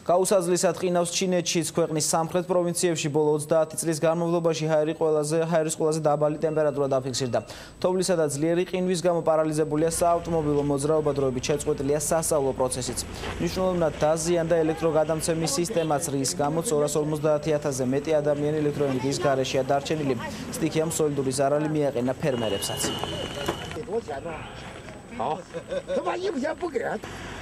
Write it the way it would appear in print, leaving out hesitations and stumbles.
გაუსაძლისად ყინავს ჩინეთშიც ქვეყნის სამხრეთ პროვინციებში ბოლო 30 წლის განმავლობაში ჰაერის ყველაზე დაბალი ტემპერატურა დაფიქსირდა. თოვლისა და ძლიერი ყინვის გამო პარალიზებულია საავტომობილო მოძრაობა, დროებით შეწყვეტილია სასწავლო პროცესიც. მნიშვნელოვნად დაზიანდა ელექტროგადამცემის სისტემაც, რის გამოც 250,000-ზე მეტი ადამიანი ელექტროენერგიის გარეშეა დარჩენილი. სტიქიამ სოლიდური ზარალი მიაყენა ფერმერებსაც.